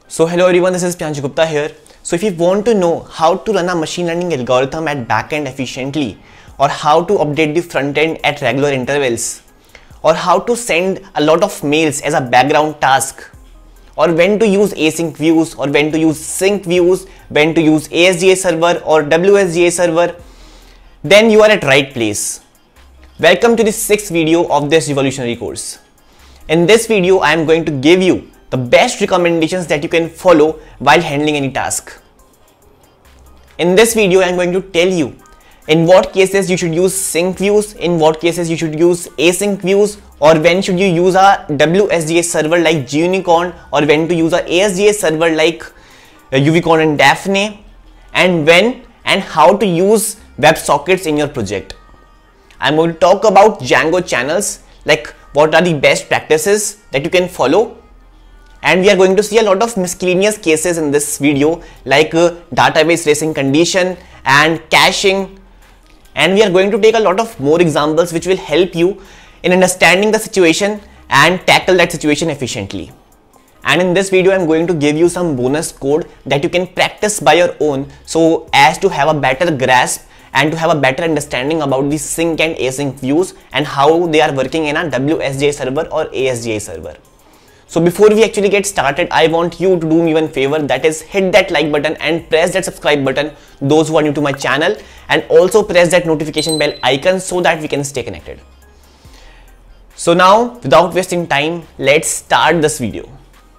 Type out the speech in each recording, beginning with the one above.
So hello everyone, this is Pyanj Gupta here. So if you want to know how to run a machine learning algorithm at backend efficiently, or how to update the front end at regular intervals, or how to send a lot of mails as a background task, or when to use async views, or when to use sync views, when to use ASGI server or WSGI server, then you are at right place. Welcome to the 6th video of this revolutionary course. In this video, I am going to give you the best recommendations that you can follow while handling any task. In this video, I am going to tell you in what cases you should use sync views, in what cases you should use async views, or when should you use a WSGI server like Gunicorn, or when to use a ASGI server like Uvicorn and Daphne, and when and how to use WebSockets in your project. I'm going to talk about Django channels, like what are the best practices that you can follow. And we are going to see a lot of miscellaneous cases in this video, like database tracing condition and caching. And we are going to take a lot of more examples which will help you in understanding the situation and tackle that situation efficiently. And in this video, I am going to give you some bonus code that you can practice by your own, so as to have a better grasp and to have a better understanding about the sync and async views and how they are working in a WSGI server or ASGI server. So before we actually get started, I want you to do me one favor, that is hit that like button and press that subscribe button, those who are new to my channel, and also press that notification bell icon so that we can stay connected. So now, without wasting time, let's start this video.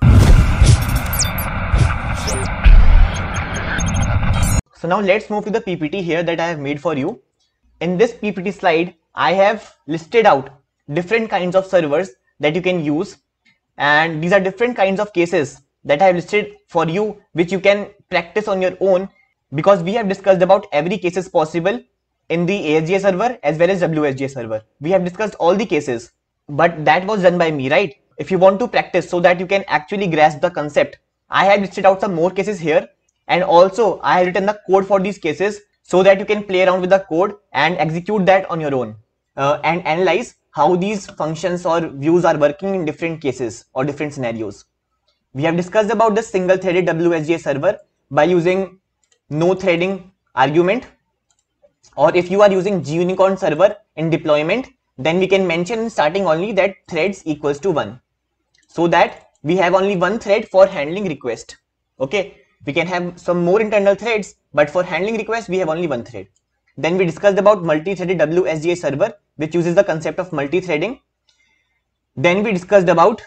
So now let's move to the PPT here that I have made for you. In this PPT slide, I have listed out different kinds of servers that you can use. And these are different kinds of cases that I have listed for you, which you can practice on your own, because we have discussed about every cases possible in the ASGI server as well as WSGI server. We have discussed all the cases, but that was done by me, right? If you want to practice so that you can actually grasp the concept, I have listed out some more cases here, and also I have written the code for these cases so that you can play around with the code and execute that on your own and analyze how these functions or views are working in different cases or different scenarios. We have discussed about the single threaded WSGI server by using no threading argument, or if you are using Gunicorn server in deployment, then we can mention in starting only that threads equals to 1, so that we have only one thread for handling request. Okay, we can have some more internal threads, but for handling request we have only one thread. Then we discussed about multi-threaded WSGI server, which uses the concept of multi-threading. Then we discussed about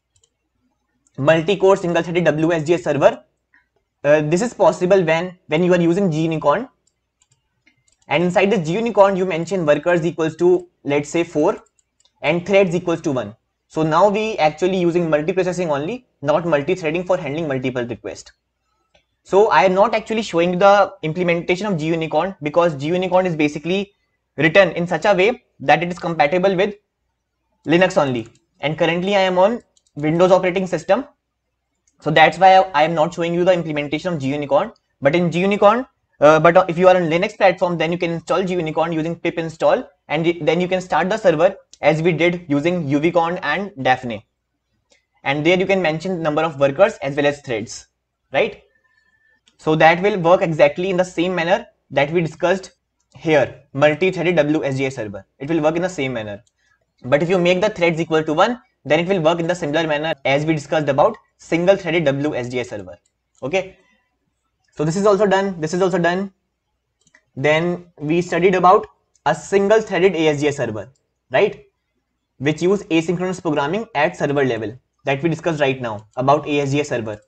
multi-core single-threaded WSGI server. This is possible when you are using Gunicorn, and inside the Gunicorn you mention workers equals to, let's say, 4 and threads equals to 1. So now we actually using multiprocessing only, not multi-threading for handling multiple requests. So I am not actually showing the implementation of Gunicorn, because Gunicorn is basically written in such a way that it is compatible with Linux only, and currently I am on Windows operating system, so that's why I am not showing you the implementation of Gunicorn. But in Gunicorn, but if you are on Linux platform, then you can install Gunicorn using pip install, and then you can start the server as we did using Uvicorn and Daphne, and there you can mention number of workers as well as threads, right? So that will work exactly in the same manner that we discussed here, multi-threaded WSGI server. It will work in the same manner. But if you make the threads equal to 1, then it will work in the similar manner as we discussed about single-threaded WSGI server. Okay. So this is also done. This is also done. Then we studied about a single-threaded ASGI server, right? Which use asynchronous programming at server level, that we discussed right now about ASGI server.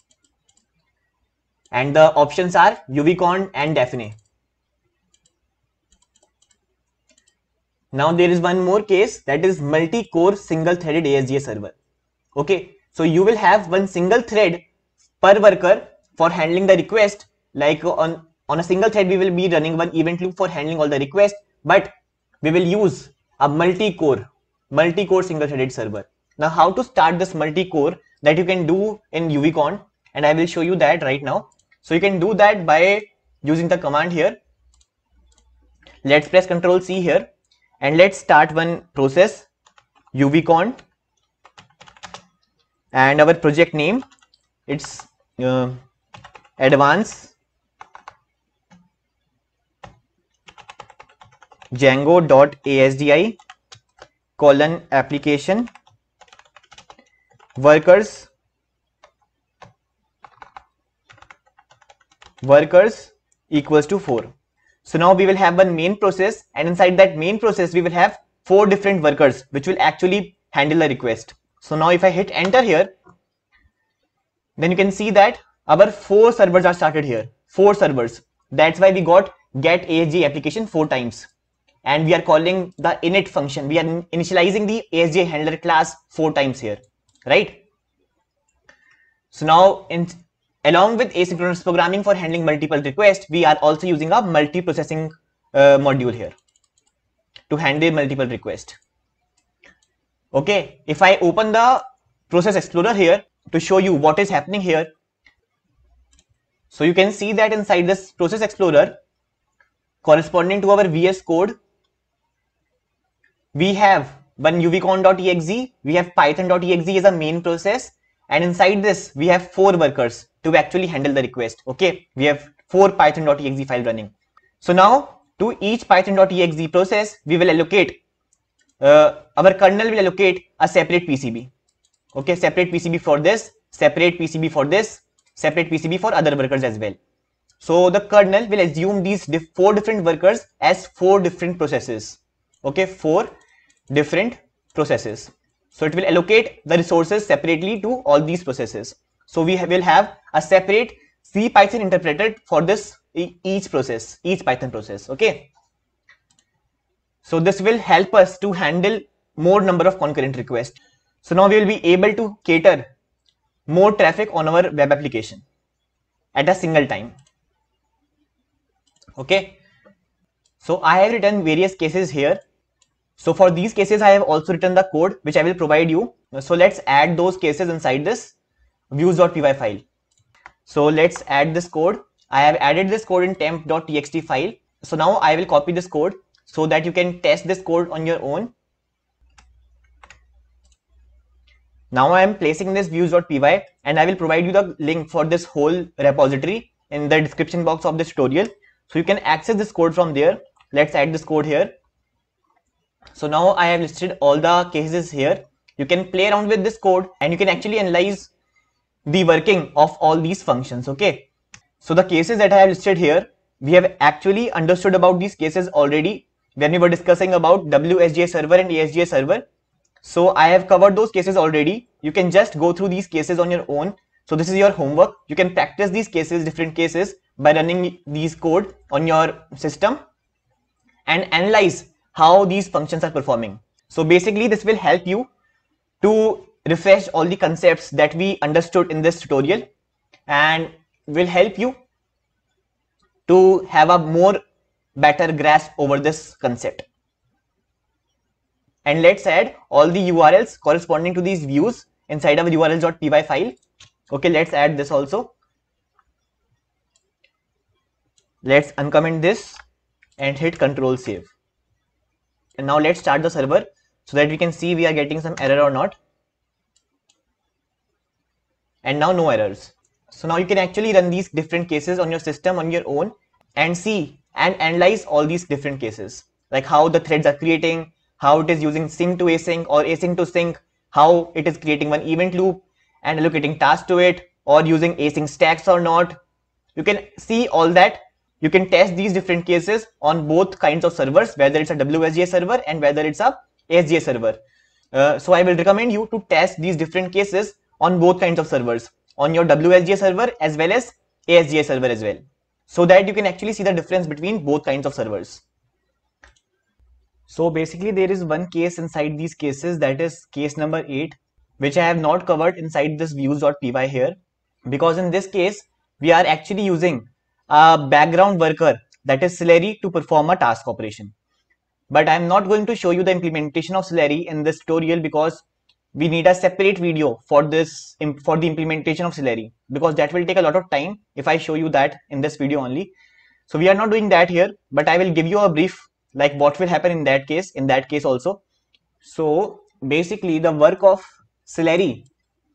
And the options are Uvicorn and Daphne. Now there is one more case, that is multi-core single-threaded ASGI server. Okay, so you will have one single thread per worker for handling the request. Like on a single thread we will be running one event loop for handling all the requests, but we will use a multi-core single-threaded server. Now how to start this multi-core, that you can do in Uvicorn, and I will show you that right now. So you can do that by using the command here. Let's press Ctrl C here, and let's start one process, Uvicorn, and our project name It's advanced Django.asgi application workers equals to 4. So now we will have one main process, and inside that main process we will have 4 different workers which will actually handle the request. So now if I hit enter here, then you can see that our 4 servers are started here. 4 servers. That's why we got get ASGI application 4 times. And we are calling the init function. We are initializing the ASGI handler class 4 times here, right? So now along with asynchronous programming for handling multiple requests, we are also using a multiprocessing module here to handle multiple requests. Okay, if I open the process explorer here to show you what is happening here, so you can see that inside this process explorer, corresponding to our VS code, we have one uvicorn.exe, we have python.exe as a main process, and inside this we have 4 workers to actually handle the request. Okay, we have 4 python.exe file running. So now to each python.exe process we will allocate our kernel will allocate a separate PCB. Okay, separate PCB for this, separate PCB for this, separate PCB for other workers as well. So the kernel will assume these 4 different workers as 4 different processes. Okay, 4 different processes. So it will allocate the resources separately to all these processes. So we will have a separate C Python interpreter for this each process, each Python process. Okay. So this will help us to handle more number of concurrent requests. So now we will be able to cater more traffic on our web application at a single time. Okay. So I have written various cases here. So for these cases, I have also written the code which I will provide you. So let's add those cases inside this views.py file. So let's add this code. I have added this code in temp.txt file. So now I will copy this code so that you can test this code on your own. Now I am placing this views.py and I will provide you the link for this whole repository in the description box of this tutorial. So you can access this code from there. Let's add this code here. So now I have listed all the cases here. You can play around with this code and you can actually analyze the working of all these functions. Okay. So the cases that I have listed here, we have actually understood about these cases already when we were discussing about WSGI server and ASGI server. So I have covered those cases already. You can just go through these cases on your own. So this is your homework. You can practice these cases, different cases, by running these code on your system and analyze how these functions are performing. So basically this will help you to refresh all the concepts that we understood in this tutorial and will help you to have a more better grasp over this concept. And let's add all the URLs corresponding to these views inside our urls.py file. Okay, let's add this also. Let's uncomment this and hit Control Save. And now let's start the server so that we can see we are getting some error or not. And now no errors. So now you can actually run these different cases on your system on your own and see and analyze all these different cases, like how the threads are creating, how it is using sync to async or async to sync, how it is creating one event loop and allocating tasks to it, or using async stacks or not. You can see all that. You can test these different cases on both kinds of servers, whether it's a WSGI server and whether it's a ASGI server. So I will recommend you to test these different cases on both kinds of servers, on your WSGI server as well as ASGI server as well, so that you can actually see the difference between both kinds of servers. So basically there is one case inside these cases, that is case number 8, which I have not covered inside this views.py here, because in this case we are actually using a background worker, that is Celery, to perform a task operation. But I am not going to show you the implementation of Celery in this tutorial because we need a separate video for this, for the implementation of Celery, because that will take a lot of time if I show you that in this video only. So we are not doing that here, but I will give you a brief like what will happen in that case also. So basically the work of Celery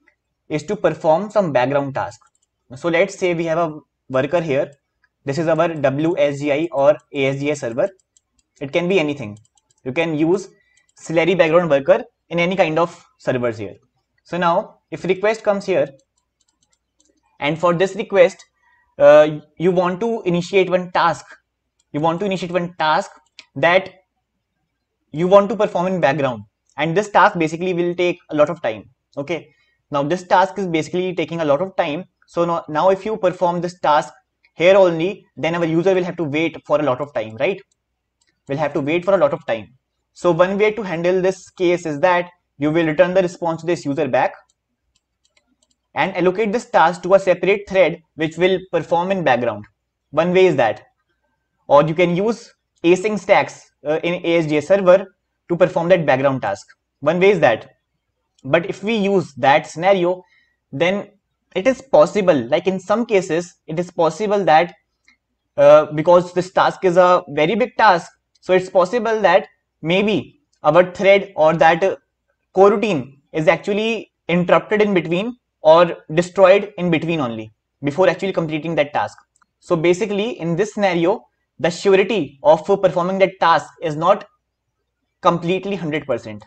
is to perform some background task. So let's say we have a worker here. This is our WSGI or ASGI server. It can be anything. You can use Celery background worker in any kind of servers here. So now if request comes here, and for this request you want to initiate one task. You want to initiate one task that you want to perform in background, and this task basically will take a lot of time. Okay, now this task is basically taking a lot of time. So now if you perform this task here only, then our user will have to wait for a lot of time, right? Will have to wait for a lot of time. So one way to handle this case is that you will return the response to this user back and allocate this task to a separate thread which will perform in background. One way is that. Or you can use async stacks in ASGI server to perform that background task. One way is that. But if we use that scenario, then it is possible, like in some cases, it is possible that because this task is a very big task, so it's possible that maybe our thread or that coroutine is actually interrupted in between or destroyed in between only before actually completing that task. So basically in this scenario, the surety of performing that task is not completely 100%.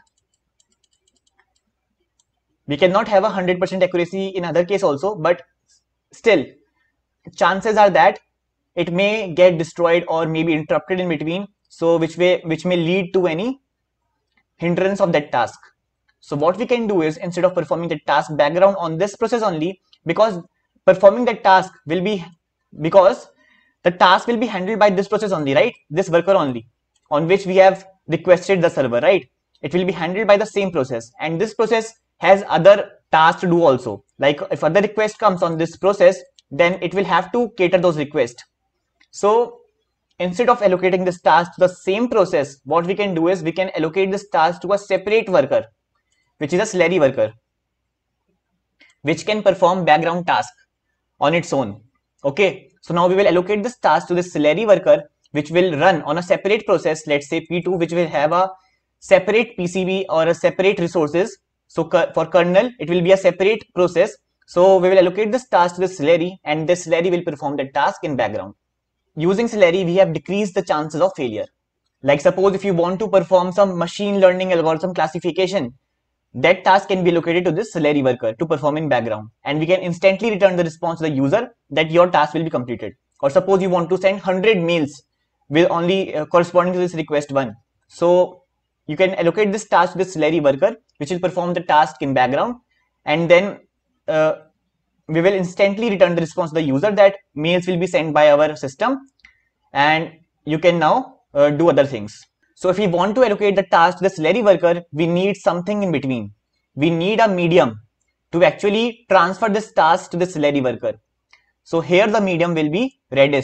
We cannot have a 100% accuracy in other case also, but still chances are that it may get destroyed or maybe interrupted in between, so which may lead to any hindrance of that task. So what we can do is, instead of performing the task background on this process only, because performing that task will be, because the task will be handled by this process only, right? This worker only, on which we have requested the server, right? It will be handled by the same process, and this process has other tasks to do also. Like if other request comes on this process, then it will have to cater those requests. So instead of allocating this task to the same process, what we can do is we can allocate this task to a separate worker, which is a Celery worker, which can perform background task on its own. Okay, so now we will allocate this task to this Celery worker, which will run on a separate process, let's say P2, which will have a separate PCB or a separate resources. So for kernel, it will be a separate process. So we will allocate this task to the Celery, and this Celery will perform the task in background. Using Celery, we have decreased the chances of failure. Like suppose if you want to perform some machine learning algorithm classification, that task can be allocated to this Celery worker to perform in background, and we can instantly return the response to the user that your task will be completed. Or suppose you want to send 100 mails with only corresponding to this request one. So you can allocate this task to this Celery worker, which will perform the task in background, and then we will instantly return the response to the user that mails will be sent by our system, and you can now do other things. So if we want to allocate the task to the Celery worker, we need something in between. We need a medium to actually transfer this task to the Celery worker. So here the medium will be Redis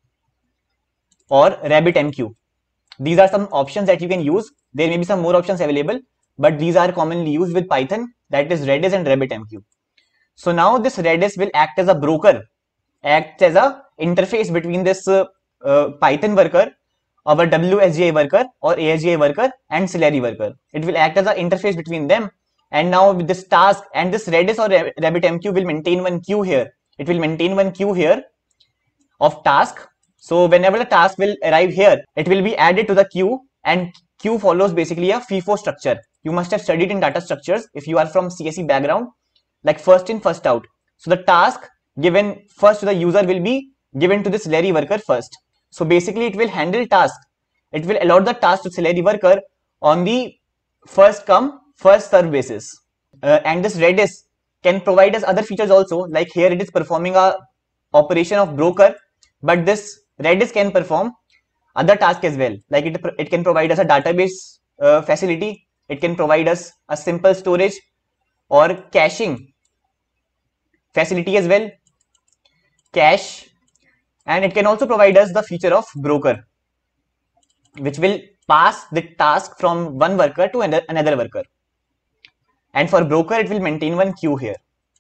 or RabbitMQ. These are some options that you can use. There may be some more options available, but these are commonly used with Python, that is Redis and RabbitMQ. So now this Redis will act as a broker, act as a interface between this Python worker, our WSGI worker or ASGI worker, and Celery worker. It will act as an interface between them, and now with this task, and this Redis or RabbitMQ will maintain one queue here. It will maintain one queue here of task. So whenever the task will arrive here, it will be added to the queue, and queue follows basically a FIFO structure. You must have studied in data structures if you are from CSE background, like first in, first out. So the task given first to the user will be given to this Celery worker first. So basically it will handle task. It will allot the task to Celery worker on the first come, first serve basis. And this Redis can provide us other features also, like here it is performing a operation of broker, but this Redis can perform other tasks as well. Like it can provide us a database facility. It can provide us a simple storage or caching facility as well, cache, and it can also provide us the feature of broker, which will pass the task from one worker to another worker. And for broker, it will maintain one queue here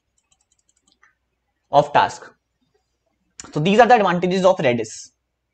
of task. So these are the advantages of Redis.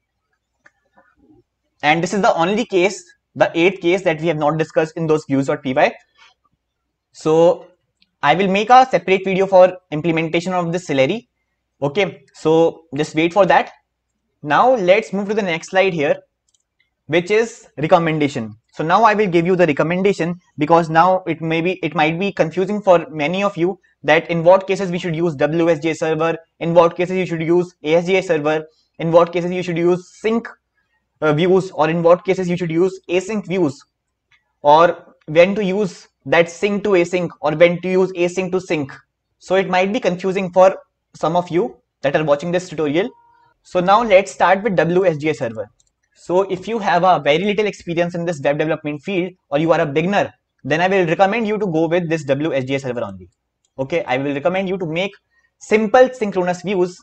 And this is the only case, the 8th case that we have not discussed in those views.py. So I will make a separate video for implementation of this Celery. Okay, so just wait for that. Now let's move to the next slide here, which is recommendation. So now I will give you the recommendation, because now it might be confusing for many of you that in what cases we should use WSGI server, in what cases you should use ASGI server, in what cases you should use sync views, or in what cases you should use async views, or when to use that sync to async, or when to use async to sync. So it might be confusing for some of you that are watching this tutorial. So now let's start with WSGI server. So if you have a very little experience in this web development field, or you are a beginner, then I will recommend you to go with this WSGI server only. Okay, I will recommend you to make simple synchronous views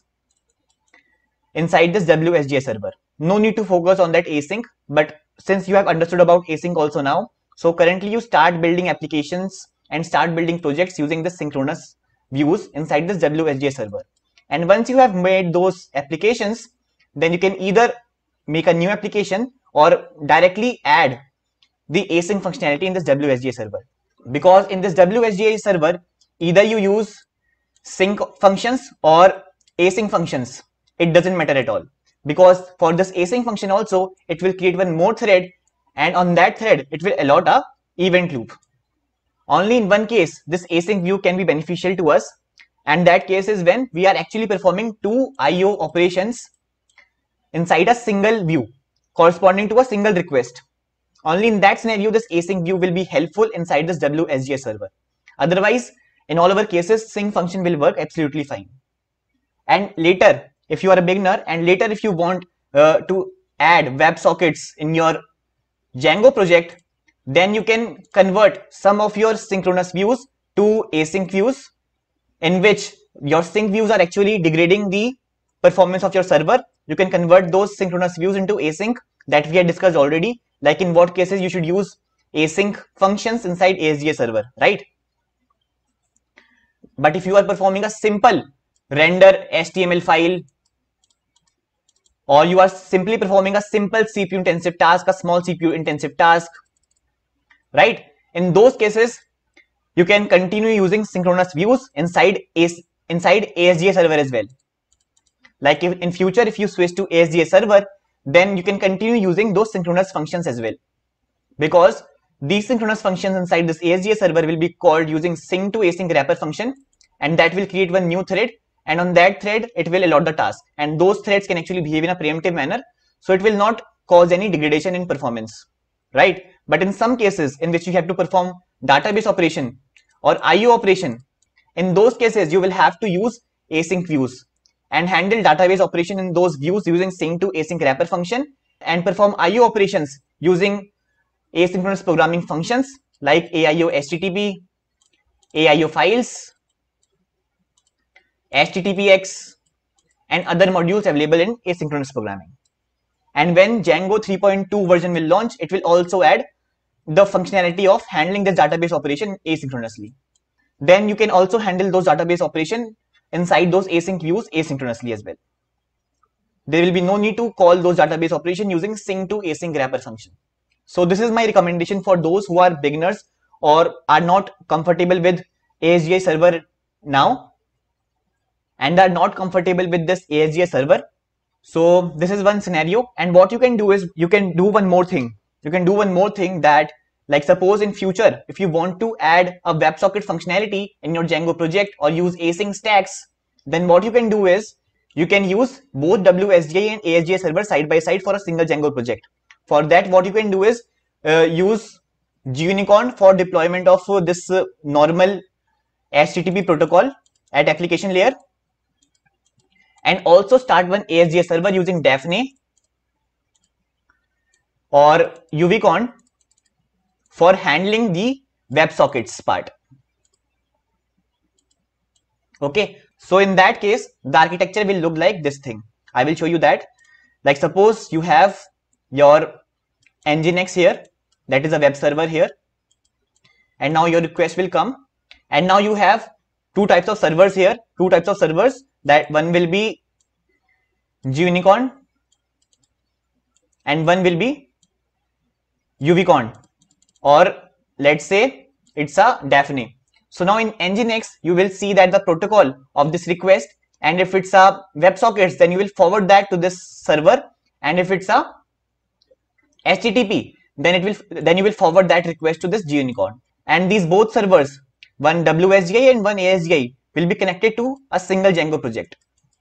inside this WSGI server. No need to focus on that async, but since you have understood about async also now, so currently you start building applications and start building projects using the synchronous views inside this WSGI server. And once you have made those applications, then you can either make a new application or directly add the async functionality in this WSGI server. Because in this WSGI server, either you use sync functions or async functions. It doesn't matter at all. Because for this async function also, it will create one more thread, and on that thread, it will allot a event loop. Only in one case, this async view can be beneficial to us, and that case is when we are actually performing two IO operations inside a single view corresponding to a single request. Only in that scenario, this async view will be helpful inside this WSGI server. Otherwise, in all our cases, sync function will work absolutely fine. And later, if you are a beginner, and later if you want to add WebSockets in your Django project, then you can convert some of your synchronous views to async views, in which your sync views are actually degrading the performance of your server. You can convert those synchronous views into async, that we had discussed already, like in what cases you should use async functions inside ASGI server, right? But if you are performing a simple render HTML file, or you are simply performing a simple CPU intensive task, a small CPU intensive task, right? In those cases, you can continue using synchronous views inside ASGI server as well. Like if in future, if you switch to ASGI server, then you can continue using those synchronous functions as well, because these synchronous functions inside this ASGI server will be called using sync to async wrapper function, and that will create one new thread, and on that thread it will allot the task, and those threads can actually behave in a preemptive manner, so it will not cause any degradation in performance, right? But in some cases in which you have to perform database operation or IO operation, in those cases you will have to use async views and handle database operation in those views using sync to async wrapper function, and perform IO operations using asynchronous programming functions like AIO HTTP, AIO files, HTTPX, and other modules available in asynchronous programming. And when Django 3.2 version will launch, it will also add the functionality of handling this database operation asynchronously. Then you can also handle those database operation inside those async views asynchronously as well. There will be no need to call those database operation using sync to async wrapper function. So this is my recommendation for those who are beginners or are not comfortable with ASGI server now and are not comfortable with this ASGI server. So this is one scenario, and what you can do is you can do one more thing. You can do one more thing, that like suppose in future if you want to add a WebSocket functionality in your Django project or use async stacks, then what you can do is you can use both WSGI and ASGI server side by side for a single Django project. For that, what you can do is use Gunicorn for deployment of this normal HTTP protocol at application layer, and also start one ASGI server using Daphne or Uvicorn for handling the WebSockets part. Okay, so in that case, the architecture will look like this thing. I will show you that. Like suppose you have your Nginx here, that is a web server here, and now your request will come, and now you have two types of servers here, that one will be Gunicorn and one will be Uvicorn, or let's say it's a Daphne. So now in Nginx, you will see that the protocol of this request, and if it's a WebSockets, then you will forward that to this server, and if it's a HTTP, then you will forward that request to this Gunicorn. And these both servers, one WSGI and one ASGI, will be connected to a single Django project.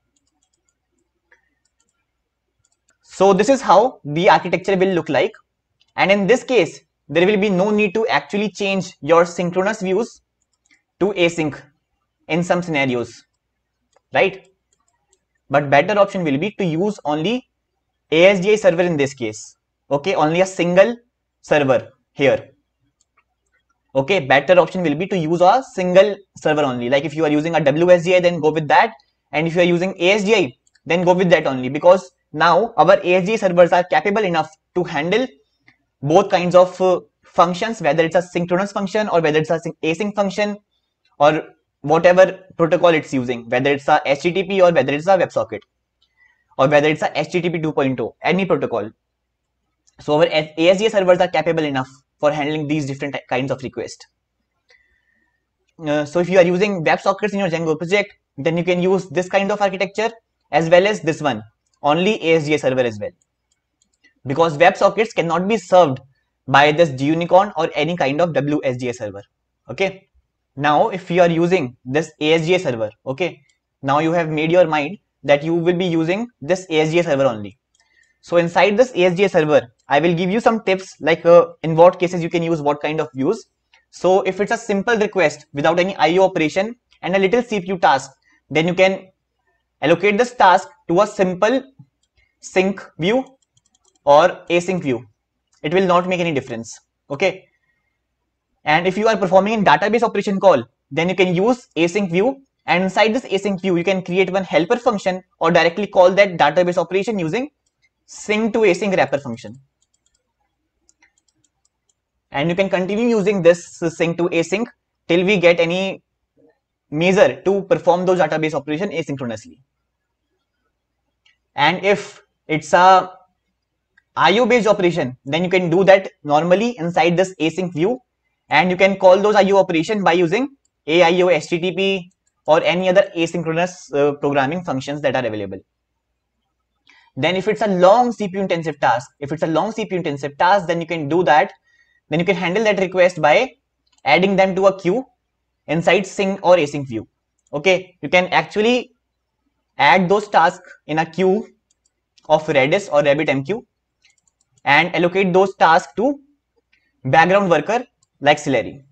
So this is how the architecture will look like. And in this case, there will be no need to actually change your synchronous views to async in some scenarios, right? But better option will be to use only ASGI server in this case. Okay, only a single server here. Okay, better option will be to use a single server only. Like if you are using a WSGI, then go with that. And if you are using ASGI, then go with that only, because now our ASGI servers are capable enough to handle both kinds of functions, whether it's a synchronous function or whether it's a async function or whatever protocol it's using, whether it's a HTTP or whether it's a WebSocket or whether it's a HTTP 2.0, any protocol. So our ASGI servers are capable enough for handling these different kinds of requests. So if you are using WebSockets in your Django project, then you can use this kind of architecture as well as this one, only ASGI server as well, because WebSockets cannot be served by this Gunicorn or any kind of WSGI server. Okay. Now if you are using this ASGI server, okay, now you have made your mind that you will be using this ASGI server only. So inside this ASGI server, I will give you some tips like in what cases you can use what kind of views. So if it's a simple request without any IO operation and a little CPU task, then you can allocate this task to a simple sync view or async view. It will not make any difference. Okay. And if you are performing in database operation call, then you can use async view, and inside this async view you can create one helper function or directly call that database operation using sync to async wrapper function. And you can continue using this sync to async till we get any measure to perform those database operation asynchronously. And if it's a IO based operation, then you can do that normally inside this async view, and you can call those IO operation by using AIO, HTTP or any other asynchronous programming functions that are available. Then if it's a long CPU intensive task, then you can do that. Then you can handle that request by adding them to a queue inside sync or async view. Okay, you can actually add those tasks in a queue of Redis or RabbitMQ and allocate those tasks to background worker like Celery.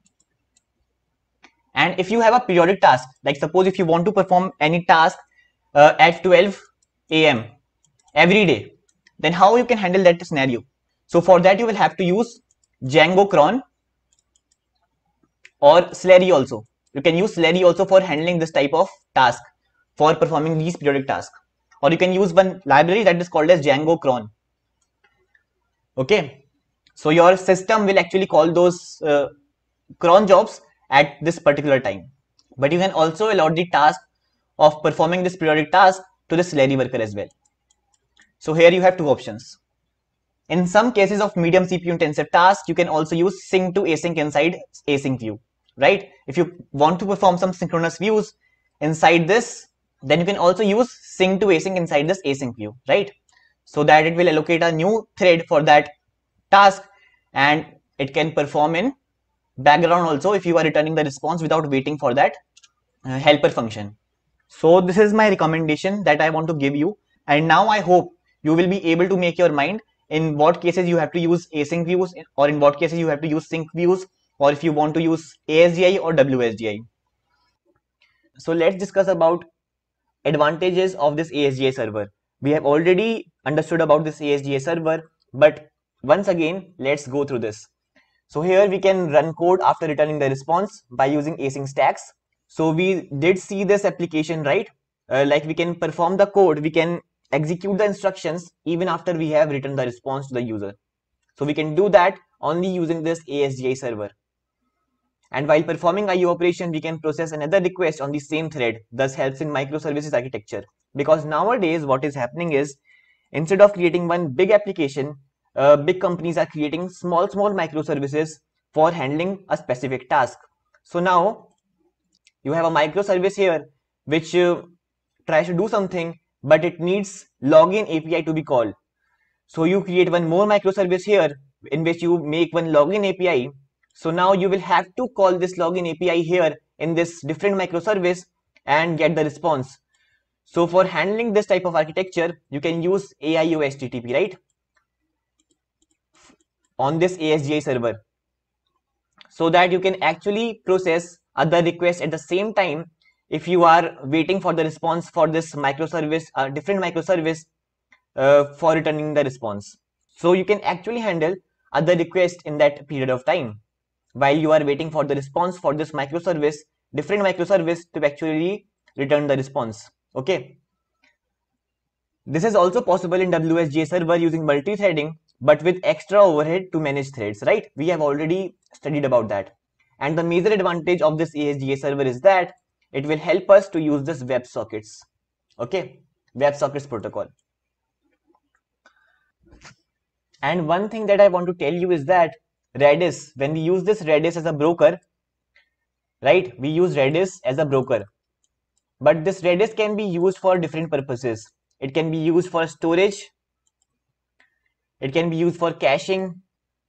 And if you have a periodic task, like suppose if you want to perform any task at 12 AM every day, then how you can handle that scenario? So for that you will have to use Django cron or Celery also. You can use Celery also for handling this type of task, for performing these periodic tasks. Or you can use one library that is called as Django cron. Okay, so your system will actually call those cron jobs at this particular time. But you can also allot the task of performing this periodic task to the Celery worker as well. So here you have two options. In some cases of medium CPU intensive tasks, you can also use sync to async inside async view, right? If you want to perform some synchronous views inside this, then you can also use sync to async inside this async view, right? So that it will allocate a new thread for that task and it can perform in background also if you are returning the response without waiting for that helper function. So this is my recommendation that I want to give you, and now I hope you will be able to make your mind in what cases you have to use async views or in what cases you have to use sync views, or if you want to use ASGI or WSGI. So let's discuss about advantages of this ASGI server. We have already understood about this ASGI server, but once again let's go through this. So here we can run code after returning the response by using async stacks. So we did see this application, right? Like we can perform the code, we can execute the instructions even after we have written the response to the user. So we can do that only using this ASGI server. And while performing IO operation, we can process another request on the same thread, thus helps in microservices architecture. Because nowadays what is happening is, instead of creating one big application, big companies are creating small microservices for handling a specific task. So now you have a microservice here which tries to do something, but it needs login API to be called. So you create one more microservice here in which you make one login API. So now you will have to call this login API here in this different microservice and get the response. So for handling this type of architecture, you can use AIO HTTP, right? On this ASGI server, so that you can actually process other requests at the same time if you are waiting for the response for this microservice, different microservice for returning the response. So you can actually handle other requests in that period of time while you are waiting for the response for this microservice, different microservice to actually return the response. Okay. This is also possible in WSGI server using multithreading, but with extra overhead to manage threads, right? We have already studied about that. And the major advantage of this ASGI server is that it will help us to use this WebSockets. Okay, WebSockets protocol. And one thing that I want to tell you is that Redis, when we use this Redis as a broker, right? We use Redis as a broker. But this Redis can be used for different purposes. It can be used for storage. It can be used for caching.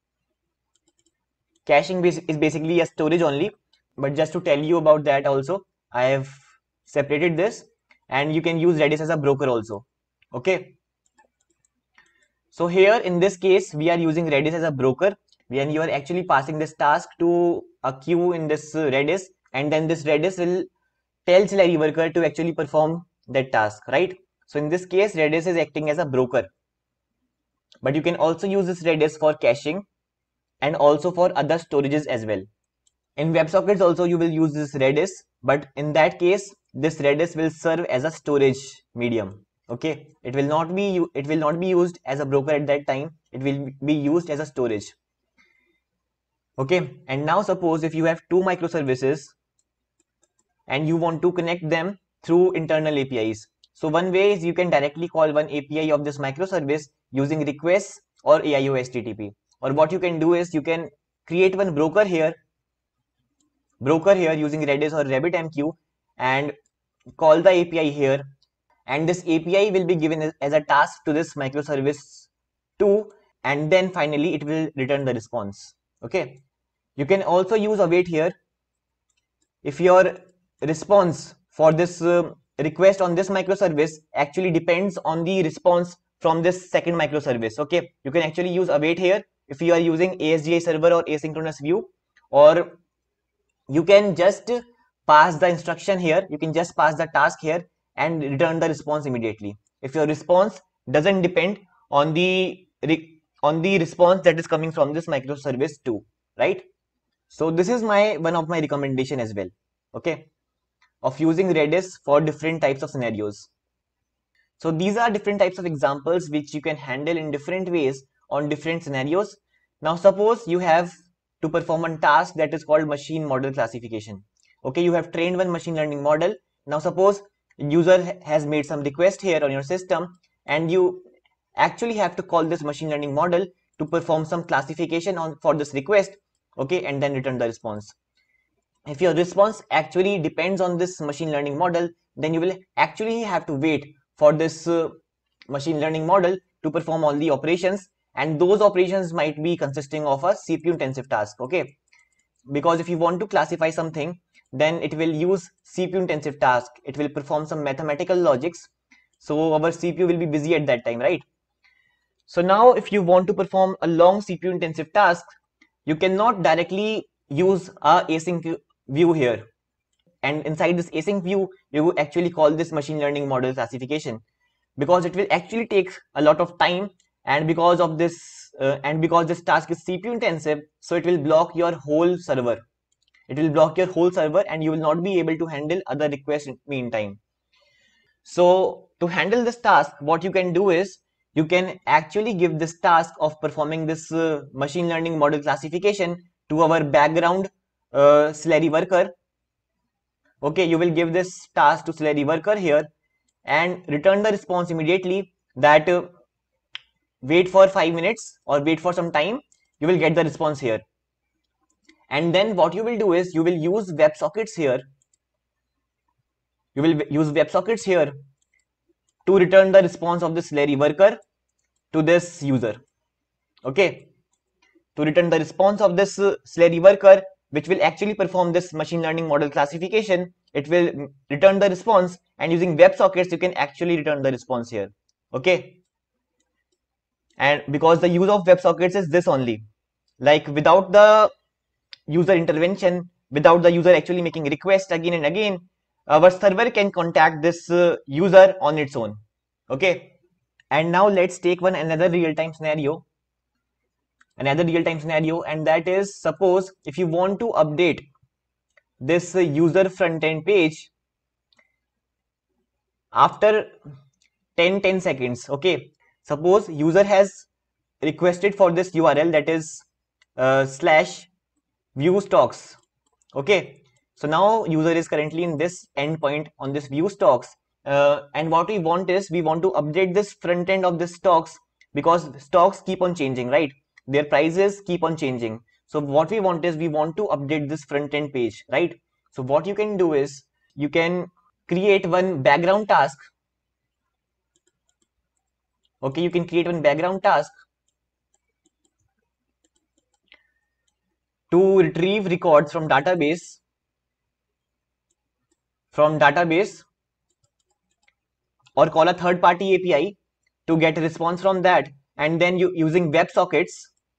Caching is basically a storage only. But just to tell you about that also, I have separated this, and you can use Redis as a broker also. Okay. So here in this case, we are using Redis as a broker when you are actually passing this task to a queue in this Redis, and then this Redis will tell Celery worker to actually perform that task, right? So in this case, Redis is acting as a broker. But you can also use this Redis for caching and also for other storages as well. In WebSockets also you will use this Redis, but in that case, this Redis will serve as a storage medium. Okay, it will not be used as a broker at that time. It will be used as a storage. Okay, and now suppose if you have two microservices and you want to connect them through internal APIs. So one way is you can directly call one API of this microservice using requests or AIO HTTP. Or what you can do is you can create one broker here using Redis or RabbitMQ and call the API here, and this API will be given as a task to this microservice 2, and then finally it will return the response. Okay, you can also use await here if your response for this request on this microservice actually depends on the response from this second microservice. Okay, you can actually use await here if you are using ASGI server or asynchronous view, or you can just pass the instruction here, you can just pass the task here and return the response immediately if your response doesn't depend on the response that is coming from this microservice 2, right? So this is one of my recommendation as well, okay, of using Redis for different types of scenarios. So these are different types of examples which you can handle in different ways on different scenarios. Now suppose you have to perform a task that is called machine model classification. Okay, you have trained one machine learning model. Now suppose user has made some request here on your system, and you actually have to call this machine learning model to perform some classification for this request, okay, and then return the response. If your response actually depends on this machine learning model, then you will actually have to wait for this machine learning model to perform all the operations, and those operations might be consisting of a CPU intensive task. Okay, because if you want to classify something, then it will use CPU intensive task. It will perform some mathematical logics, so our CPU will be busy at that time, right? So now if you want to perform a long CPU intensive task, you cannot directly use a async view here, and inside this async view you actually call this machine learning model classification, because it will actually take a lot of time, and because of this because this task is CPU intensive, so it will block your whole server. It will block your whole server and you will not be able to handle other requests in meantime. So to handle this task, what you can do is you can actually give this task of performing this machine learning model classification to our background Celery worker. Okay, you will give this task to Celery worker here and return the response immediately that wait for 5 minutes or wait for some time, you will get the response here. And then what you will do is you will use WebSockets here. You will use WebSockets here to return the response of the Celery worker to this user. Okay, to return the response of this Celery worker, which will actually perform this machine learning model classification. It will return the response, and using WebSockets you can actually return the response here. Okay, and because the use of WebSockets is this only, like without the user intervention, without the user actually making requests again and again, our server can contact this user on its own. Okay, and now let's take another real-time scenario. And that is, suppose if you want to update this user front-end page after 10 seconds. Okay, suppose user has requested for this URL, that is /view stocks. Okay, so now user is currently in this endpoint on this view stocks, and what we want is we want to update this front end of this stocks, because stocks keep on changing, right? Their prices keep on changing. So what we want is we want to update this front end page, right? So what you can do is you can create one background task. Okay, you can create one background task to retrieve records from database or call a third-party API to get a response from that, and then using WebSockets,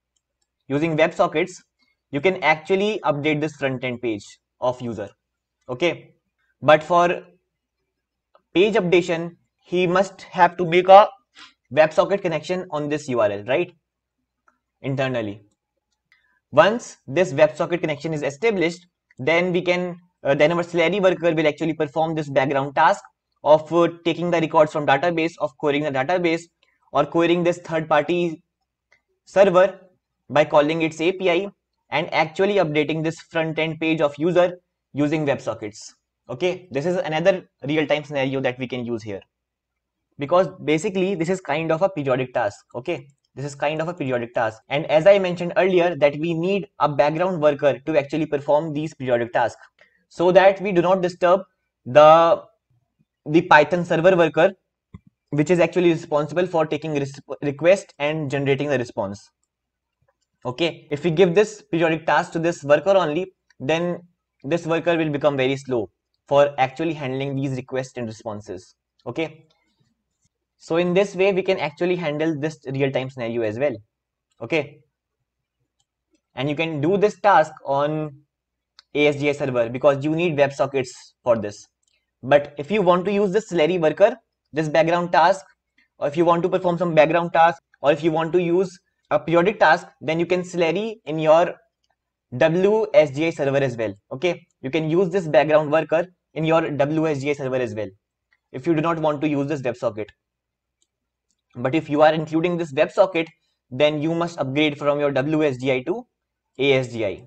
you can actually update this front-end page of user. Okay, but for page updation, he must have to make a WebSocket connection on this URL, right? Internally. Once this WebSocket connection is established, then we can then our Celery worker will actually perform this background task of taking the records from database, of querying the database, or querying this third-party server by calling its API, and actually updating this front-end page of user using WebSockets. Okay, this is another real-time scenario that we can use here, because basically this is kind of a periodic task. Okay, this is kind of a periodic task, and as I mentioned earlier that we need a background worker to actually perform these periodic tasks, so that we do not disturb the Python server worker, which is actually responsible for taking request and generating the response. Okay, if we give this periodic task to this worker only, then this worker will become very slow for actually handling these requests and responses. Okay, so in this way we can actually handle this real-time scenario as well. Okay, and you can do this task on ASGI server because you need WebSockets for this. But if you want to use this Celery worker, this background task, or if you want to perform some background task, or if you want to use a periodic task, then you can Celery in your WSGI server as well. Okay, you can use this background worker in your WSGI server as well if you do not want to use this WebSocket. But if you are including this WebSocket, then you must upgrade from your WSGI to ASGI.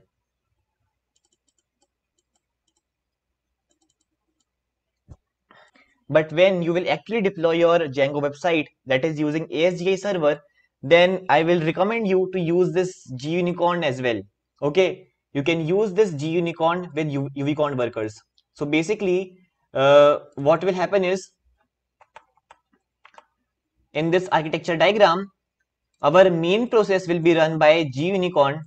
But when you will actually deploy your Django website that is using ASGI server, then I will recommend you to use this Gunicorn as well. Okay, you can use this Gunicorn with Uvicorn workers. So basically, what will happen is, in this architecture diagram, our main process will be run by Gunicorn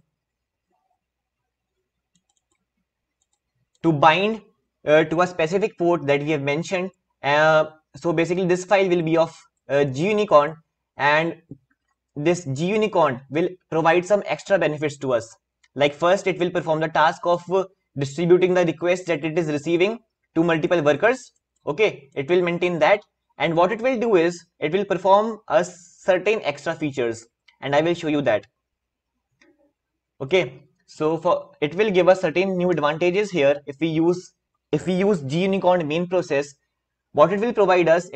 to bind to a specific port that we have mentioned. So basically this file will be of Gunicorn, and this Gunicorn will provide some extra benefits to us. Like first, it will perform the task of distributing the requests that it is receiving to multiple workers. Okay, it will maintain that, and what it will do is it will perform a certain extra features, and I will show you that. Okay, so for it will give us certain new advantages here. If we use Gunicorn main process, what it will provide us,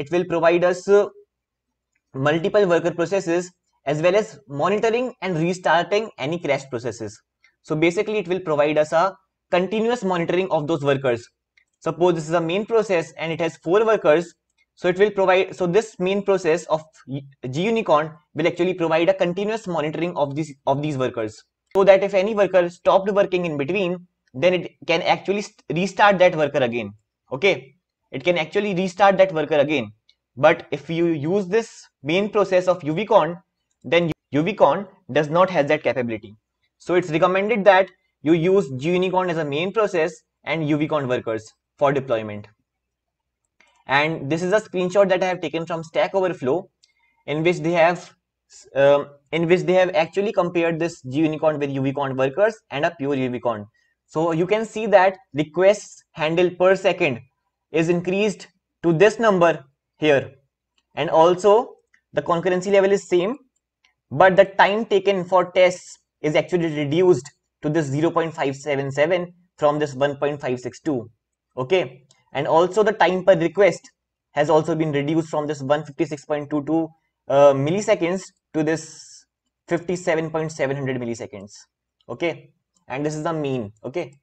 multiple worker processes, as well as monitoring and restarting any crashed processes. So basically it will provide us a continuous monitoring of those workers. Suppose this is a main process and it has 4 workers, so it will provide, so this main process of Gunicorn will actually provide a continuous monitoring of these workers. so that if any worker stopped working in between, then it can actually restart that worker again. Okay, it can actually restart that worker again. But if you use this main process of Uvicorn, then Uvicorn does not have that capability. So it's recommended that you use Gunicorn as a main process and Uvicorn workers for deployment. And this is a screenshot that I have taken from Stack Overflow, in which they have actually compared this Gunicorn with Uvicorn workers and a pure Uvicorn. So you can see that requests handled per second is increased to this number here, and also the concurrency level is same, but the time taken for tests is actually reduced to this 0.577 from this 1.562. Okay, and also the time per request has also been reduced from this 156.22 milliseconds to this 57.700 milliseconds. Okay, and this is the mean. Okay,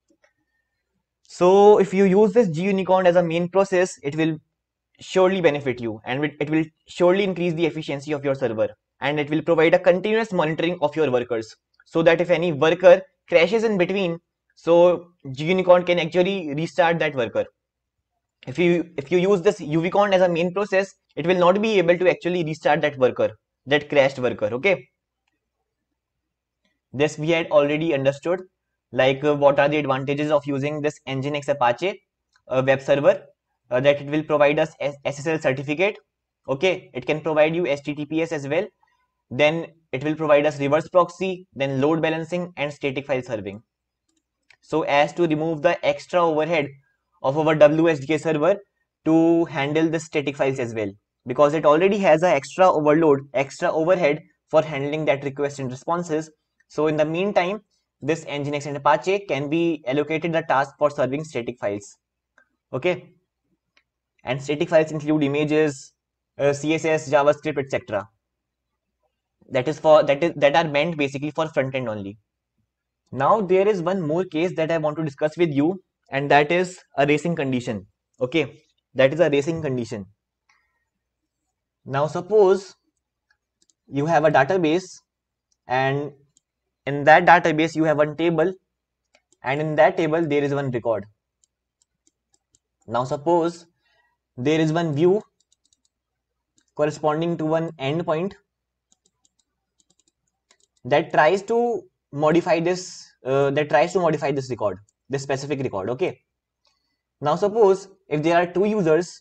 so if you use this Gunicorn as a main process, it will surely benefit you, and it will surely increase the efficiency of your server, and it will provide a continuous monitoring of your workers, so that if any worker crashes in between, so Gunicorn can actually restart that worker. If you use this Uvicorn as a main process, it will not be able to actually restart that worker, that crashed worker. Okay, this we had already understood, like what are the advantages of using this Nginx Apache web server, that it will provide us SSL certificate. Okay, it can provide you HTTPS as well, then it will provide us reverse proxy, then load balancing and static file serving, so as to remove the extra overhead of our WSGI server to handle the static files as well, because it already has an extra overhead for handling that request and responses. So in the meantime, this Nginx and Apache can be allocated the task for serving static files. Okay, and static files include images, CSS, JavaScript, etc. That are meant basically for front end only. Now there is one more case that I want to discuss with you, and that is a racing condition. Okay, that is a racing condition. Now suppose you have a database, and in that database you have one table, and in that table there is one record. Now suppose there is one view corresponding to one endpoint that tries to modify this record, this specific record. Okay, now suppose if there are two users,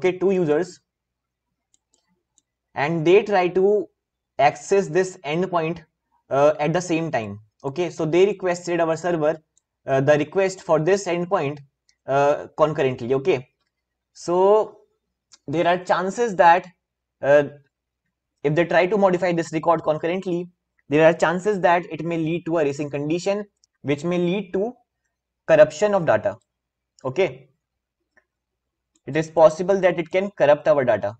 and they try to access this endpoint at the same time. Okay, so they requested our server the request for this endpoint concurrently. Okay, so there are chances that if they try to modify this record concurrently, there are chances that it may lead to a racing condition, which may lead to corruption of data. Okay, it is possible that it can corrupt our data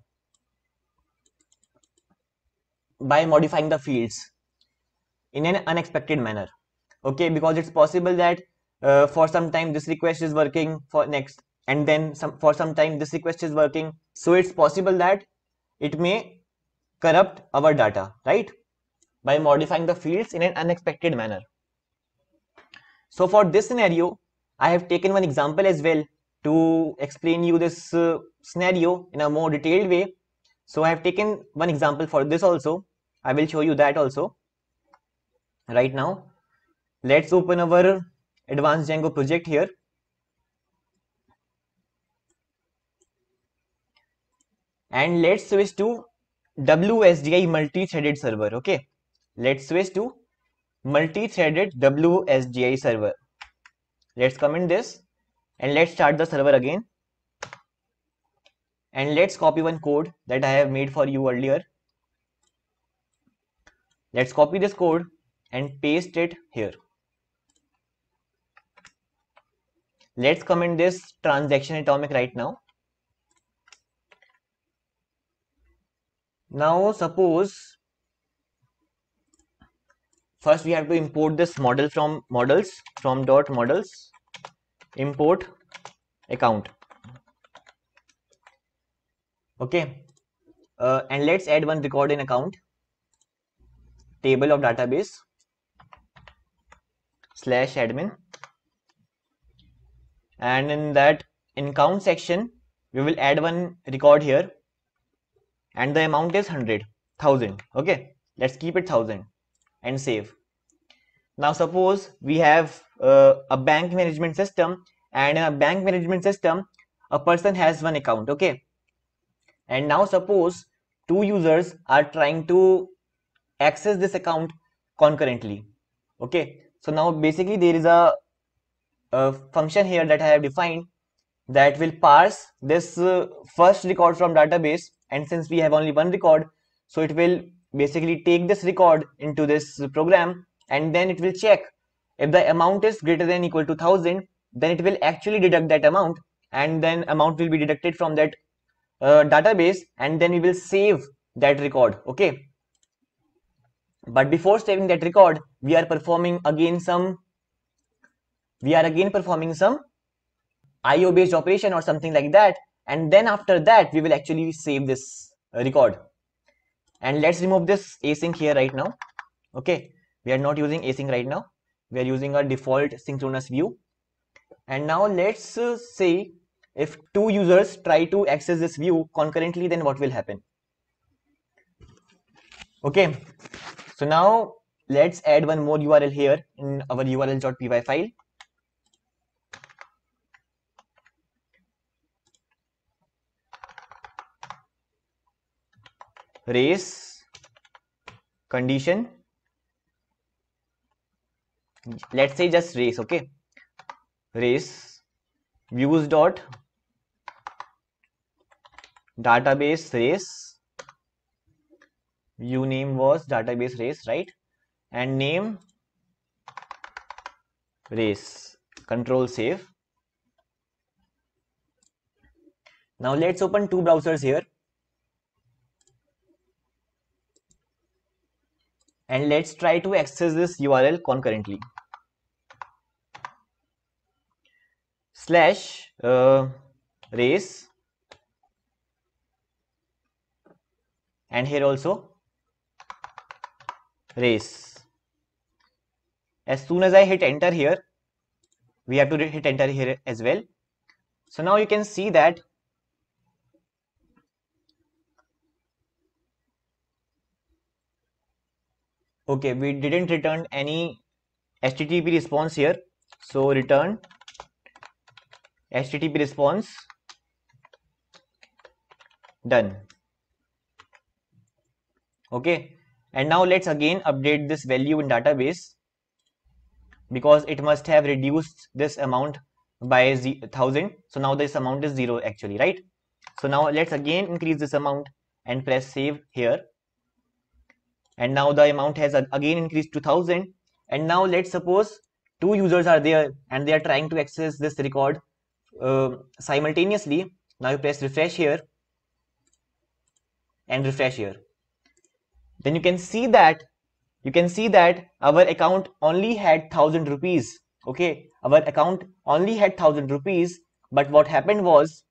by modifying the fields in an unexpected manner. Okay, because it's possible that for some time this request is working for next, and then for some time this request is working, so it's possible that it may corrupt our data, right, by modifying the fields in an unexpected manner. So for this scenario, I have taken one example as well to explain you this scenario in a more detailed way. So I have taken one example for this also. I will show you that also right now. Let's open our advanced Django project here. And let's switch to WSGI multi-threaded server. Okay, let's switch to multi-threaded WSGI server. Let's comment this and let's start the server again. And let's copy one code that I have made for you earlier. Let's copy this code and paste it here. Let's comment this transaction atomic right now. Now suppose first we have to import this model from models, from dot models import account. Okay, and let's add one record in account table of database. /admin, and in that in count section we will add one record here, and the amount is 100,000. Okay, let's keep it 1000 and save. Now suppose we have a bank management system, and in a bank management system a person has one account. Okay, and now suppose two users are trying to access this account concurrently. Okay, so now basically there is a function here that I have defined that will parse this first record from database, and since we have only one record, so it will basically take this record into this program, and then it will check if the amount is greater than equal to 1000, then it will actually deduct that amount, and then amount will be deducted from that database, and then we will save that record. Okay, but before saving that record we are again performing some IO based operation or something like that, and then after that we will actually save this record. And let's remove this async here right now. Okay, we are not using async right now, we are using a default synchronous view. And now let's say if two users try to access this view concurrently, then what will happen? Okay, so now let's add one more URL here in our url.py file. Race condition, let's say just race. Okay, race views dot database race, view name was database race, right? And name race, control save. Now let's open two browsers here and let's try to access this URL concurrently. /race, and here also race. As soon as I hit enter here, we have to hit enter here as well. So now you can see that okay, we didn't return any HTTP response here, so return HTTP response, done. Okay, and now let's again update this value in database because it must have reduced this amount by 1000. So now this amount is 0 actually, right? So now let's again increase this amount and press save here, and now the amount has again increased to 1000. And now let's suppose two users are there and they are trying to access this record simultaneously. Now you press refresh here and refresh here, then you can see that our account only had 1000 rupees. Okay, our account only had 1000 rupees, but what happened was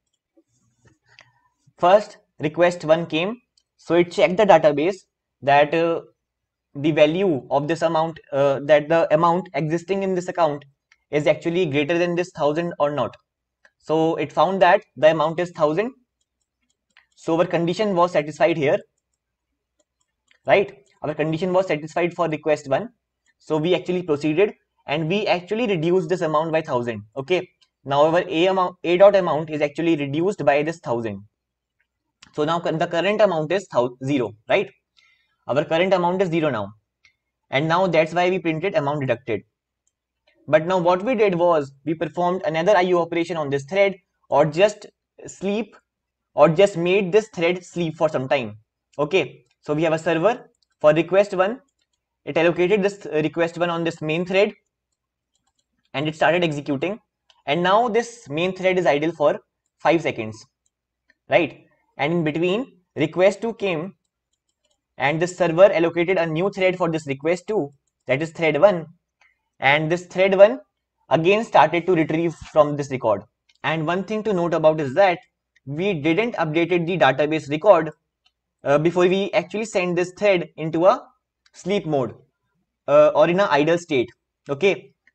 first request 1 came, so it checked the database that the value of this amount, that the amount existing in this account is actually greater than this 1000 or not. So it found that the amount is 1000, so our condition was satisfied here, right? Our condition was satisfied for request 1, so we actually proceeded and we actually reduced this amount by 1000. Okay, now our a dot amount is actually reduced by this 1000. So now the current amount is 0, right? Our current amount is 0 now, and now that's why we printed amount deducted. But now what we did was we performed another IO operation on this thread, or just sleep, or just made this thread sleep for some time. Okay, so we have a server for request 1, it allocated this request 1 on this main thread and it started executing, and now this main thread is idle for 5 seconds, right? And in between request 2 came and this server allocated a new thread for this request 2, that is thread 1, and this thread 1 again started to retrieve from this record. And one thing to note about is that we didn't updated the database record before we actually send this thread into a sleep mode or in a idle state. Okay,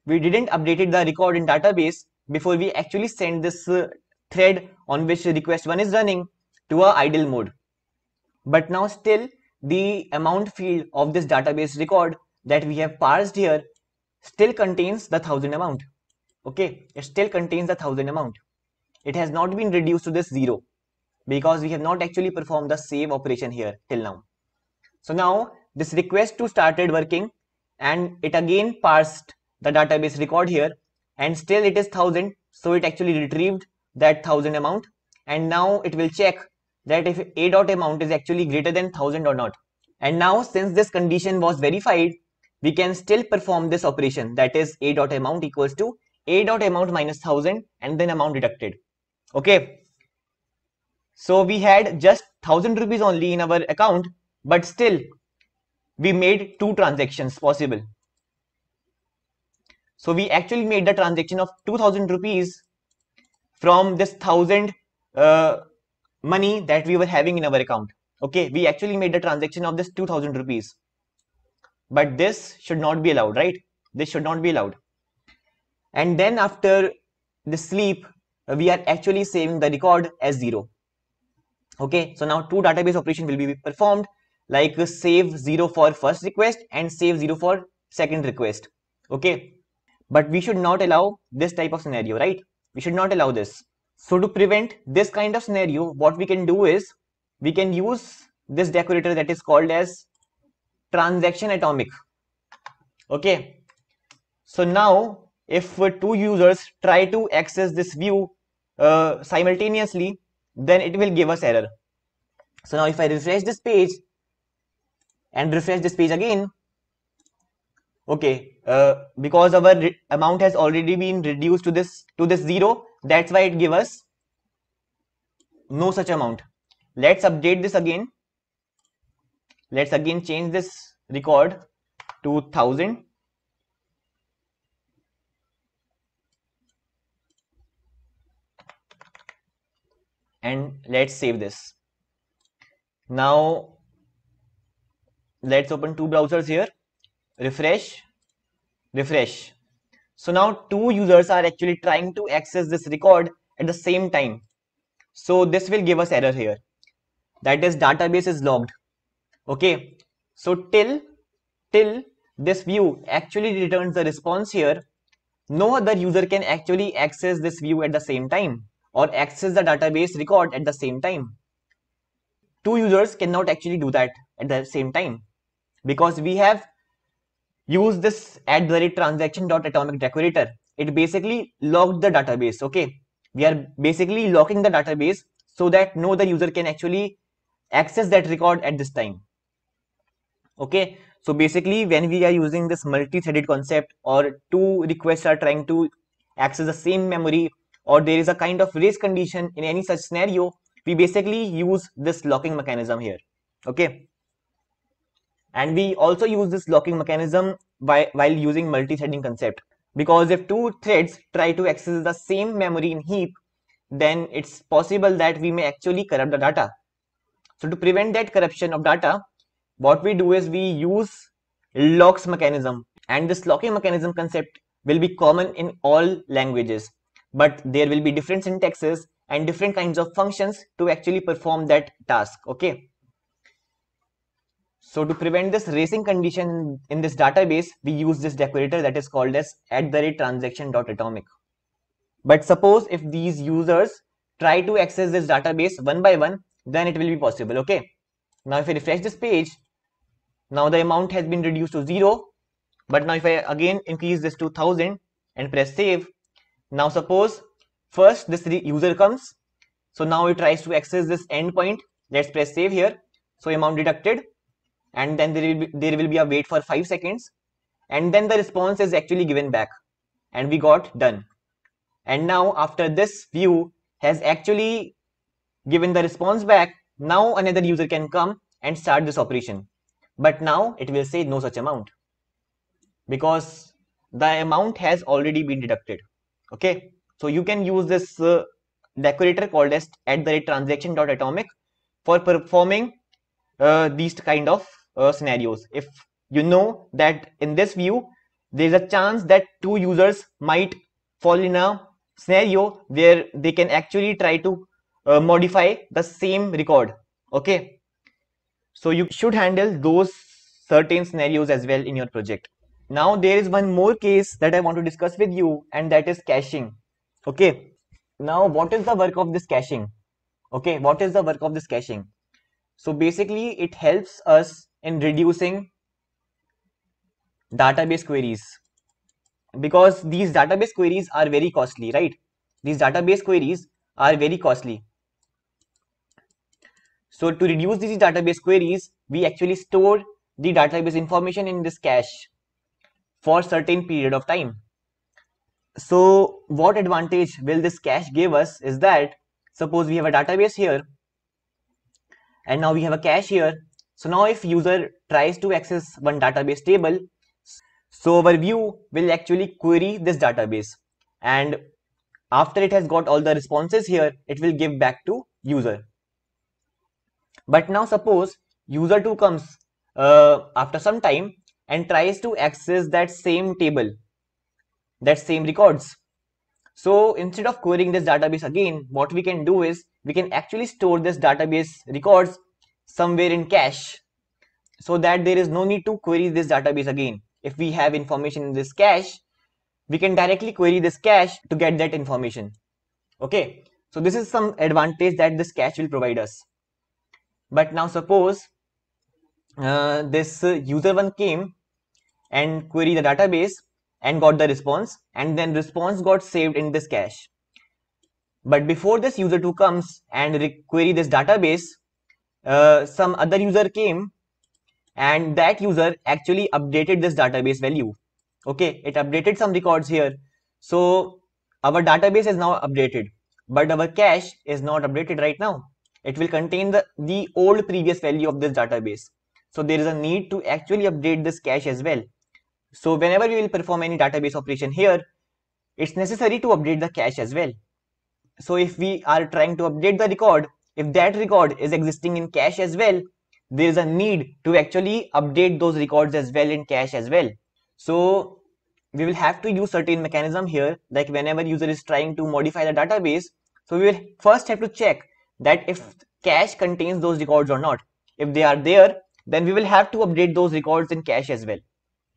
we didn't updated the record in database before we actually send this thread on which request 1 is running to a idle mode. But now still the amount field of this database record that we have parsed here still contains the 1000 amount. Okay, it still contains the 1000 amount. It has not been reduced to this 0 because we have not actually performed the save operation here till now. So now this request 2 started working and it again parsed the database record here and still it is 1000. So it actually retrieved that 1000 amount and now it will check that if a.amount is actually greater than 1000 or not. And now since this condition was verified, we can still perform this operation, that is a.amount equals to a.amount minus 1000 and then amount deducted. Okay, so we had just 1000 rupees only in our account, but still we made 2 transactions possible. So we actually made the transaction of 2000 rupees from this 1000 money that we were having in our account. Okay, we actually made the transaction of this 2000 rupees. But this should not be allowed, right? This should not be allowed. And then after the sleep, we are actually saving the record as 0. Okay, so now 2 database operations will be performed, like save 0 for first request and save 0 for second request. Okay, but we should not allow this type of scenario, right? We should not allow this. So to prevent this kind of scenario, what we can do is we can use this decorator that is called as transaction atomic. Okay, so now if 2 users try to access this view simultaneously, then it will give us error. So now if I refresh this page and refresh this page again, okay, because our amount has already been reduced to this 0, that's why it gives us no such amount. Let's update this again. Let's again change this record to 1000. And let's save this. Now let's open 2 browsers here. Refresh, refresh. So now 2 users are actually trying to access this record at the same time. So this will give us error here. That is, database is logged. Okay, so till this view actually returns the response here, no other user can actually access this view at the same time or access the database record at the same time. 2 users cannot actually do that at the same time because we have used this @transaction.atomic decorator. It basically locked the database. Okay, we are basically locking the database so that no other user can actually access that record at this time. Okay, so basically when we are using this multi-threaded concept or 2 requests are trying to access the same memory or there is a kind of race condition in any such scenario, we basically use this locking mechanism here. Okay, and we also use this locking mechanism while using multi-threading concept, because if 2 threads try to access the same memory in heap, then it's possible that we may actually corrupt the data. So to prevent that corruption of data, what we do is we use locks mechanism, and this locking mechanism concept will be common in all languages, but there will be different syntaxes and different kinds of functions to actually perform that task. Okay, so to prevent this racing condition in this database, we use this decorator that is called as @transaction.atomic. But suppose if these users try to access this database one by one, then it will be possible. Okay, now if I refresh this page, now the amount has been reduced to 0, but now if I again increase this to 1000 and press save, now suppose first this user comes, so now it tries to access this endpoint. Let's press save here. So amount deducted, and then there will be a wait for 5 seconds, and then the response is actually given back, and we got done. And now after this view has actually given the response back, now another user can come and start this operation, but now it will say no such amount because the amount has already been deducted. Okay, so you can use this decorator called as @transaction.atomic for performing these kind of scenarios. If you know that in this view there's a chance that two users might fall in a scenario where they can actually try to modify the same record. Okay, so you should handle those certain scenarios as well in your project. Now there is one more case that I want to discuss with you, and that is caching. Okay, now what is the work of this caching? Okay, what is the work of this caching? So basically it helps us in reducing database queries, because these database queries are very costly, right? These database queries are very costly. So to reduce these database queries, we actually store the database information in this cache for certain period of time. So what advantage will this cache give us is that, suppose we have a database here and now we have a cache here. So now if user tries to access one database table, so our view will actually query this database, and after it has got all the responses here, it will give back to user. But now suppose user 2 comes after some time and tries to access that same table, that same records. So instead of querying this database again, what we can do is we can actually store this database records somewhere in cache, so that there is no need to query this database again. If we have information in this cache, we can directly query this cache to get that information. Okay, so this is some advantage that this cache will provide us. But now suppose this user 1 came and queried the database and got the response, and then response got saved in this cache. But before this user 2 comes and query this database, some other user came and that user actually updated this database value. Okay, it updated some records here. So our database is now updated, but our cache is not updated right now. It will contain the old previous value of this database. So there is a need to actually update this cache as well. So whenever we will perform any database operation here, it's necessary to update the cache as well. So if we are trying to update the record, if that record is existing in cache as well, there is a need to actually update those records as well in cache as well. So we will have to use certain mechanism here, like whenever user is trying to modify the database, so we will first have to check that if cache contains those records or not. If they are there, then we will have to update those records in cache as well.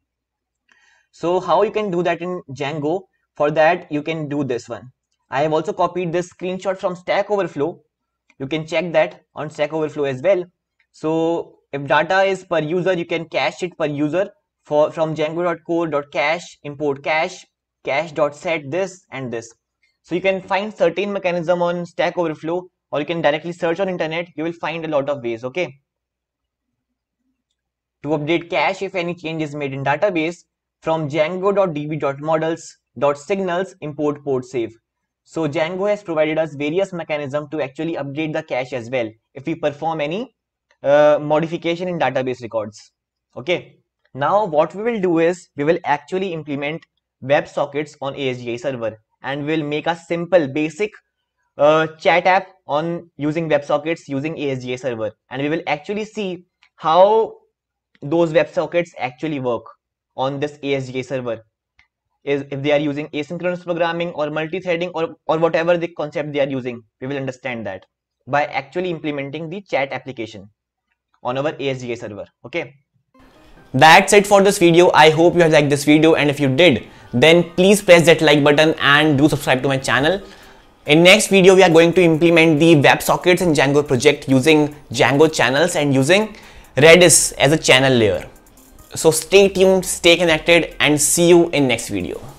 So how you can do that in Django? For that you can do this one. I have also copied this screenshot from Stack Overflow. You can check that on Stack Overflow as well. So if data is per user, you can cache it per user from django.core.cache, import cache, cache.set this and this. So you can find certain mechanism on Stack Overflow, or you can directly search on internet. You will find a lot of ways. Okay, to update cache if any change is made in database, from django.db.models.signals import port save. So Django has provided us various mechanisms to actually update the cache as well if we perform any modification in database records. Okay, now what we will do is we will actually implement WebSockets on ASGI server, and we will make a simple basic chat app on using WebSockets using ASGI server, and we will actually see how those WebSockets actually work on this ASGI server, is if they are using asynchronous programming or multithreading or whatever the concept they are using. We will understand that by actually implementing the chat application on our ASGI server. Okay, that's it for this video. I hope you have liked this video, and if you did, then please press that like button and do subscribe to my channel. In next video, we are going to implement the WebSockets in Django project using Django channels and using Redis as a channel layer. So stay tuned, stay connected, and see you in next video.